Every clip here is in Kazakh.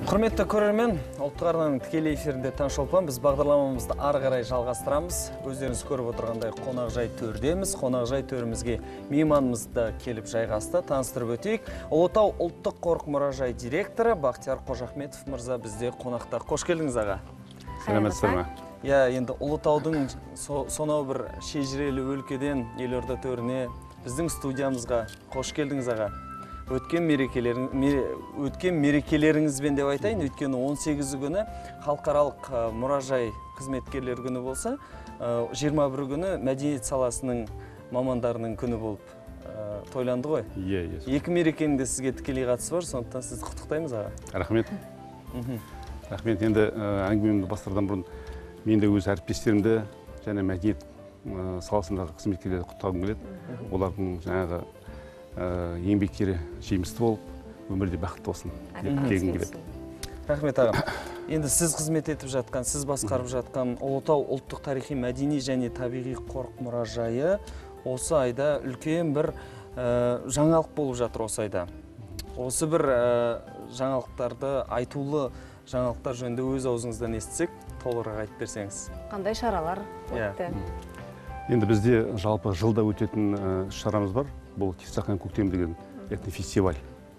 Құрметті көрермен, ұлттық арнаның тікелей эфирінде Таңшолпан. Біз бағдарламамызды ары қарай жалғастырамыз. Өздеріңіз көріп отырғандай қонақжай төрдеміз. Қонақжай төрімізге мейманымызды келіп жайғасты. Таныстырып өтейік. Ұлытау ұлттық қорық мұражай директоры Бақтияр Қожахметов мырза бізде қонақта. Қош келдіңіз аға. Сәлеметсіздер ме? Енді Ұлытаудың сонау бір шежірелі өлкеден елорда төріне біздің студиямызға қош келдіңіз аға. Өткен мерекелеріңізбен деп айтайын, өткені 18 күні халықаралық мұражай қызметкерлер күні болса, 21 күні мәдениет саласының мамандарының күні болып тойланды ғой. Екі мерекенің де сізге тікелей қатысы бар, сондықтан сізді құттықтаймыз аға. Рахмет. Рахмет. Енді әңгімемді бастардан бұрын мен де өз әріптестерімді және мәдениет саласындағы қызметкерлерді құттықтағым келеді. Олардың жаңағы еңбектері жемісті болып, өмірде бақытты болсын деп тілегім келеді. Рахмет ағам. Енді сіз қызмет етіп жатқан, сіз басқарып жатқан Ұлытау ұлттық тарихи мәдени және табиғи қорық мұражайы осы айда үлкен бір жаңалық болып жатыр осы айда. Осы бір жаңалықтарды, айтулы жаңалықтар жөнінде өз аузыңыздан естісек, толығырақ айтып берсеңіз. Қандай шаралар өтті? Енді бізде жалпы жылда өтетін шарамыз бар. Бұл Терсақан көктем деген этнофестиваль.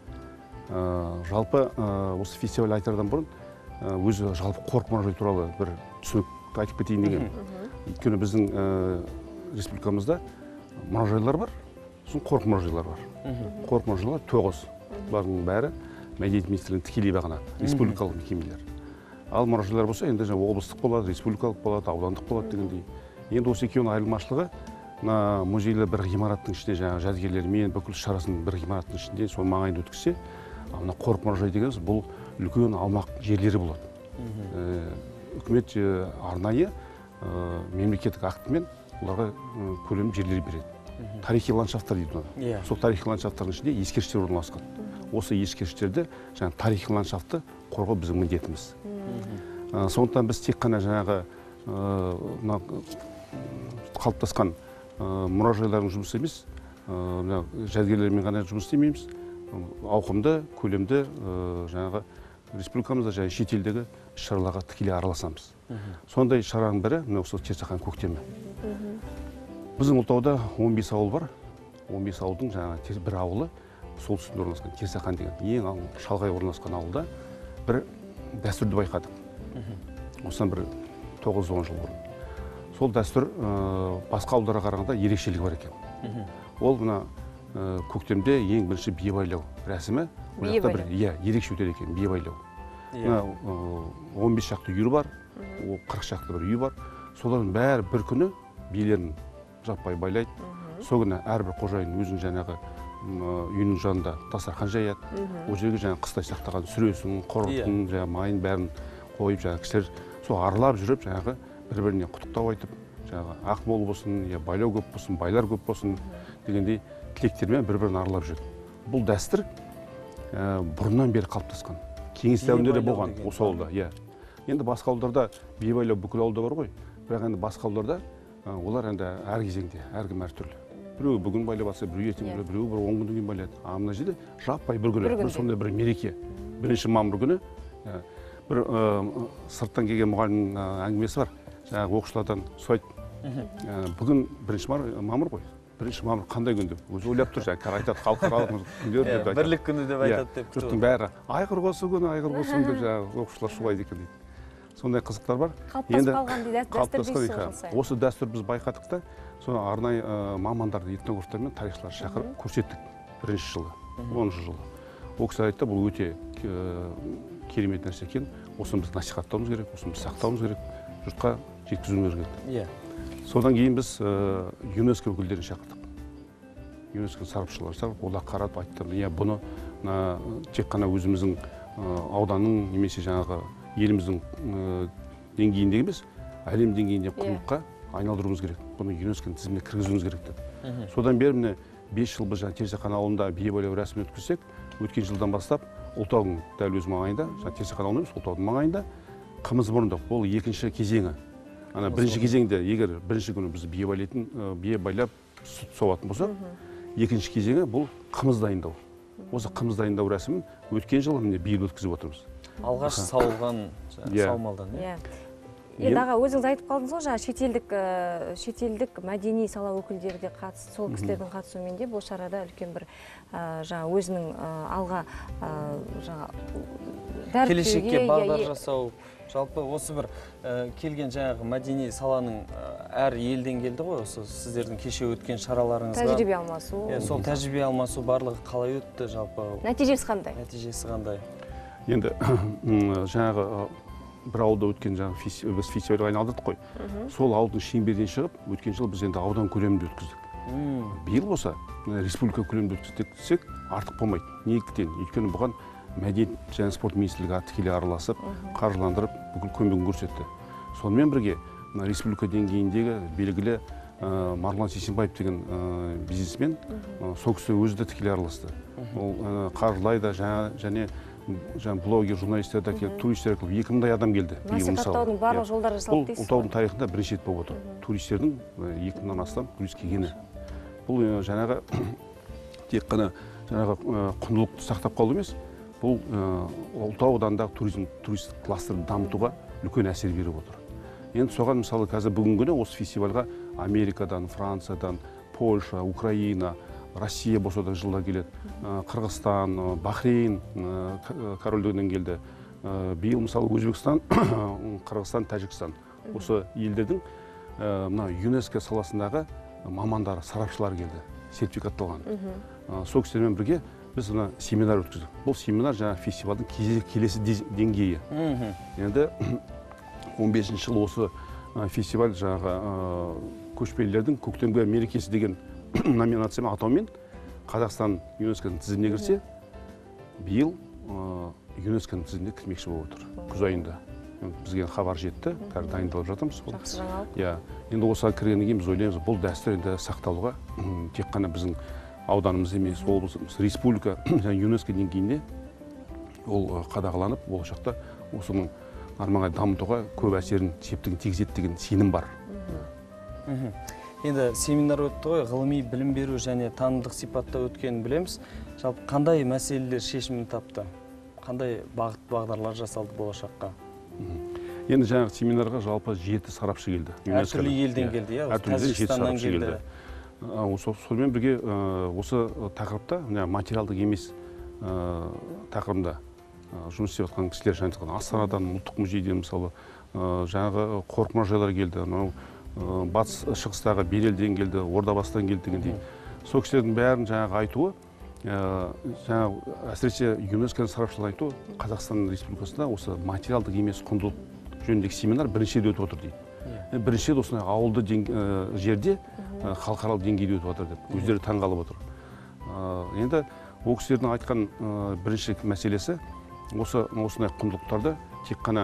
Жалпы осы фестиваль айтардан бұрын өзі жалпы қорық мұражай туралы бір түсінік айтып кетейін деген. Өйткені біздің республикамызда мұражайлар бар, сосын қорық мұражайлар бар. Қорық мұражайлар 9. Бұлардың бәрі мәдениет министрлігінің тікелей бағынады, республикалық мекемелер. Ал мұражайлар болса, енді облыстық болады, республикалық болады, аудандық болады дегендей. Енді осы екеуінің айырмашылығы музейлі бір ғимараттың ішінде жаңағы жәдігерлермен бүкіл шарасын бір ғимараттың ішінде сол маңайында өткізсе, мына қорық мұражай дегеніміз бұл үлкен аумақ жерлері болады. Үкімет арнайы мемлекеттік актімен оларға көлемді жерлер береді. Тарихи ландшафттар дейді оны. Сол тарихи ландшафттардың ішінде ескерткіштер орналасқан. Осы ескерткіштерді жаңағы тарихи ландшафтты қорғау біздің міндетіміз. Сондықтан біз тек қана жаңағы қалыптасқан мұражайлардың жұмысы емес, жәдігерлермен ғана жұмыс істемейміз. Ауқымды, көлемді жаңағы республикамызда және шетелдегі шараларға тікелей араласамыз. Сондай шараның бірі осы Терсақан көктемі. Біздің Ұлытауда 15 ауыл бар. 15 ауылдың жаңағы бір ауылы солтүстікте орналасқан Терсақан деген ең шалғай орналасқан ауылда бір дәстүрді байқадық. Осыдан бір 9-10 жыл бұрын. Сол дәстүр басқа ауылдарға қарағанда ерекшелігі бар екен. Ол мына көктемде ең бірінші бие байлау рәсімі. Ерекше өтеді екен, бие байлау. 15 шақты үйір бар, 40 шақты бір үй бар. Солардың бәрі бір күні биелерін жаппай байлайды. Сол күні әрбір қожайын өзінің жаңағы үйінің жанында дастархан жаяды. Ол жерге жаңағы қыстай сақтаған сүресін, қорықтың, майын бәрін қойып, жаңағы кісілер сол аралап жүріп, жаңағы бір-біріне құттықтау айтып, жаңағы ақ мол болсын, байлау көп болсын, байлар көп болсын дегендей тілектермен бір-бірін аралап жүрді. Бұл дәстүр бұрыннан бері қалыптасқан. Кеңес дәуірінде болған осы ауылда. Енді басқа ауылдарда бие байлау бүкіл ауылда бар ғой. Бірақ енді басқа ауылдарда олар енді әр кезеңде, әркім әртүрлі. Біреу бүгін байлап жатса, біреу ертең байлайды, біреу бір 10 күннен кейін байлайды. Мына жерде жаппай бір күні, сондай бір мереке. 1 мамыр күні бір сырттан келген мұғалімнің әңгімесі бар. Жаңағы оқушылардан сұрайды, бүгін 1 мамыр ғой. 1 мамыр қандай күн деп өзі ойлап тұр, жаңағы айтады, халықаралық күндер деп айтады. Бірлік күні деп айтады деп. Жұрттың бәрі айғыр болсын күні, айғыр болсын деп жаңағы оқушылар шулайды екен дейді. Сондай қызықтар бар. Қалыптасып қалған дейді, дәстүр дейсіз. Осы дәстүр біз байқадық та, соны арнайы мамандарды, этнографтар мен тарихшылар шақырып көрсеттік 1 жылы, 10 жылы. Ол кісілер айтты, бұл өте керемет нәрсе екен. Осыны біз насихаттауымыз керек, осыны біз сақтауымыз керек, жұртқа жеткізуіміз керек. Содан кейін біз ЮНЕСКО өкілдерін шақырдық. ЮНЕСКО сарапшылар шақырып, олар қарап айтты, бұны тек қана өзіміздің ауданның немесе жаңағы еліміздің деңгейінде емес, әлем деңгейінде құндылыққа айналдыруымыз керек. Бұны ЮНЕСКОның тізіміне кіргізуіміз керек деді. Содан бері міне 5 жыл біз Терсақан ауылында бие байлау рәсімін өткізсек, өткен жылдан бастап Ұлытаудың дәл өз маңайында, Терсақан ауылы емес, Ұлытаудың маңайында қымыз мұрындық. Ол екінші кезеңі. Бірінші кезеңде егер бірінші күні біз бие байлап сүт сауатын болсақ, екінші кезеңі бұл қымыз дайындау. Осы қымыз дайындау рәсімін өткен жылы міне биыл өткізіп отырмыз. Алғаш сауылған саумалдан. Иә. Енді аға, өзіңіз айтып қалдыңыз ғой, жаңа шетелдік мәдени сала өкілдері де қатысты, сол кісілердің қатысуымен де бұл шарада үлкен бір жаңа өзінің алға келешекке бағдар жасау. Жалпы осы бір келген жаңағы мәдени саланың әр елден келді ғой, осы сіздердің кеше өткен шараларыңызға. Тәжірибе алмасу. Сол тәжірибе алмасу барлығы қалай өтті жалпы? Нәтижесі қандай? Нәтижесі қандай? Енді жаңағы бір ауылда өткен біз фестивальға айналдырдық қой. Сол ауылдың шеңберден шығып, өткен жыл біз енді аудан көлемінде өткіздік. Биыл болса республика көлемінде өткіздік десек, артық болмайды. Неліктен? Өйткені бұған мәдениет және спорт министрлігі тікелей араласып, қаржыландырып, бүкіл көмегін көрсетті. Сонымен бірге республика деңгейіндегі белгілі Марғұлан Сейсенбаев деген бизнесмен, сол кісі өзі де тікелей араласты. Ол қаржылайды және блогер, журналистер де келіп, туристер келіп, 2000-дай адам келді. Насихаттаудың барлық жолдары жасалды дейсіз. Ұлытаудың тарихында бірінші рет болып отыр. Туристердің 2000-нан астам турист келгені. Бұл жаңағы тек қана құндылықты сақтап қалу емес, бұл Ұлытау ауданындағы турист кластерін дамытуға үлкен әсер беріп отыр. Енді соған мысалы қазір бүгінгі күні осы фестивальға Америкадан, Франциядан, Польша, Украина, Россия болса да жылда келеді, Қырғызстан, Бахрейн корольдігінен келді. Биыл мысалы Өзбекстан, Қырғызстан, Тәжікстан. Осы елдердің ЮНЕСКО саласындағы мамандары, сарапшылар келді, сертификатталған. Сол кісілермен бірге біз семинар өткіздік. Бұл семинар жаңағы фестивальдің келесі деңгейі. Енді 15 жыл осы фестиваль жаңағы көшпелілердің көктемгі мерекесі деген номинациямен атаумен Қазақстан ЮНЕСКО-ның тізіміне кірсе, биыл ЮНЕСКО-ның тізіміне кірмекші болып отыр. Күз айында. Бізге хабар жетті, қазір дайындалып жатырмыз. Жақсы жаңалық. Иә. Енді осыған кіргеннен кейін біз ойлаймыз, бұл дәстүр енді сақталуға тек қана біздің ауданымыз емес, облысымыз, республика және ЮНЕСКО деңгейінде ол қадағаланып, болашақта осының арманға дамытуға көп әсерін септігін тигізеді деген сенім бар. Енді семинар өтті ғой, ғылыми білім беру және танымдық сипатта өткенін білеміз. Жалпы қандай мәселелер шешімін тапты? Қандай бағыт-бағдарлар жасалды болашаққа? Енді жаңағы семинарға жалпы 7 сарапшы келді. Әртүрлі елден келді, иә? Тәжікстаннан келді. Сонымен бірге осы тақырыпта, материалдық емес тақырыбында жұмыс істеп жатқан кісілер жаңағы Астанадан, ұлттық музейден мысалы жаңағы қорық мұражайлар келді. Батыс шығыстағы Берелден келді, Ордабасыдан келді дегендей. Сол кісілердің бәрін жаңағы айтуы, жаңағы әсіресе ЮНЕСКО-ның сарапшылар айтуы, Қазақстан Республикасында осы материалдық емес құндылық жөніндегі семинар бірінші рет өтіп отыр дейді. Бірінші рет осындай ауылды жерде халықаралық деңгейде өтіп отыр деп өздері таңғалып отыр. Енді ол кісілердің айтқан бірінші мәселесі осындай құндылықтарды тек қана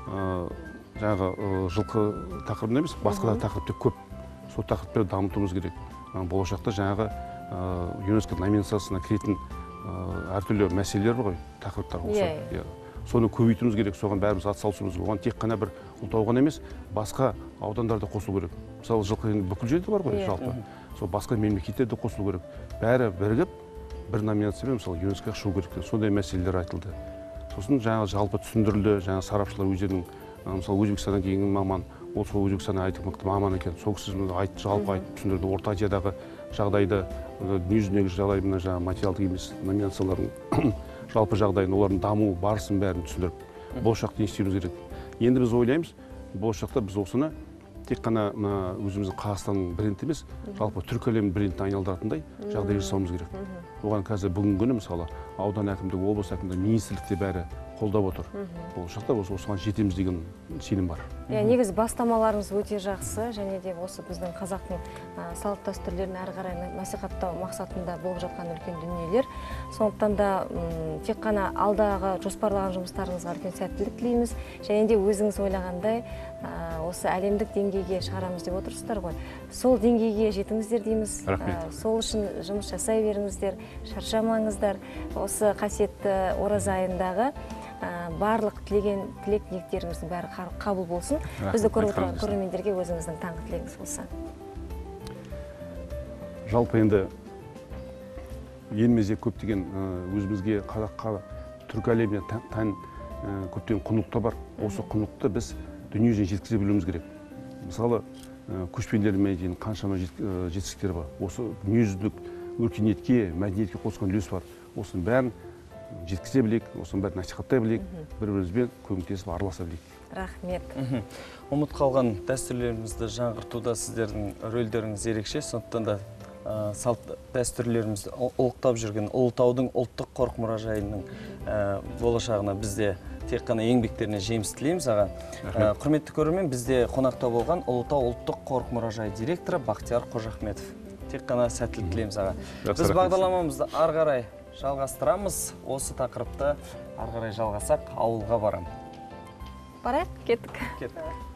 жаңағы жылқы тақырыбында емес, басқа да тақырыпта көп. Сол тақырыпты дамытуымыз керек. Болашақта жаңағы ЮНЕСКО номинациясына кіретін әртүрлі мәселелер бар ғой, тақырыптар болса. Соны көбейтуіміз керек, соған бәріміз атсалысуымыз керек. Оған тек қана бір Ұлытау ғана емес, басқа аудандарда қосылу керек. Мысалы, жылқы бүкіл жерде бар ғой, жалпы. Сол басқа мемлекеттерде қосылу керек. Бәрі бірігіп, бір номинациямен мысалы ЮНЕСКО-ға шығу керек. Сондай мәселелер айтылды. Сосын жаңағы жалпы түсіндірілді, жаңағы сарапшылар өздерінің мысалы Өзбекстаннан келген маман, ол сол Өзбекстаннан айтып мықты маман екен. Сол кісі жалпы айтып түсіндірді. Орта Азиядағы жағдайды, дүниежүзіндегі жағдай, мына жаңағы материалдық емес номинациялардың жалпы жағдайын, олардың даму барысын бәрін түсіндіріп, болашақта не істеуіміз керек. Енді біз ойлаймыз, болашақта біз осыны тек қана өзіміздің Қазақстанның бренді емес, жалпы түркі әлемінің брендіне айналдыратындай жағдай жасауымыз керек. Оған қазір бүгінгі күні мысалы аудан әкімдігі, облыс әкімдігі, министрлікте бәрі қолдап отыр. Болашақта осыған жетеміз деген сенім бар. Негізі бастамаларыңыз өте жақсы, және де осы біздің қазақтың салт дәстүрлерін әрі қарай насихаттау мақсатында болып жатқан үлкен дүниелер. Сондықтан да тек қана алдағы жоспарлаған жұмыстарыңызға үлкен сәттілік тілейміз, және де өзіңіз ойлағандай осы әлемдік деңгейге шығарамыз деп отырсыздар ғой. Сол деңгейге жетіңіздер дейміз. Сол үшін жұмыс жасай беріңіздер, шаршамаңыздар. Осы қасиетті ораза айындағы барлық тілек-ниеттеріңіздің бәрі қабыл болсын. Бізді көріп отырған көрермендерге өзіңіздің таңғы тілегіңіз болса. Жалпы енді елімізде көптеген өзімізге қазаққа түркі әлеміне тән көптеген құндылықтар бар. Осы құндылықты біз дүние жүзіне жеткізе білуіміз керек. Мысалы, көшпенділер мәдениетінің қаншама жетістіктері бар. Осы дүниежүзілік өркениетке, мәдениетке қосқан үлес бар. Осының бәрін жеткізе білейік, осының бәрін насихаттай білейік, бір-бірімізбен көмектесіп араласа білейік. Рахмет. Ұмыт қалған дәстүрлерімізді жаңғыртуда сіздердің рөлдеріңіз ерекше, сондықтан да салт дәстүрлерімізді ұлықтап жүрген Ұлытаудың ұлттық қорық мұражайының болашағына бізде тек қана еңбектеріне жеміс тілейміз аға. Құрметті көрермен, бізде қонақта болған Ұлытау ұлттық қорық мұражайы директоры Бақтияр Қожахметов. Тек қана сәттілік тілейміз аға. Біз бағдарламамызды ары қарай жалғастырамыз. Осы тақырыпты ары қарай жалғасақ ауылға барам. Барайық, кеттік. Кеттік.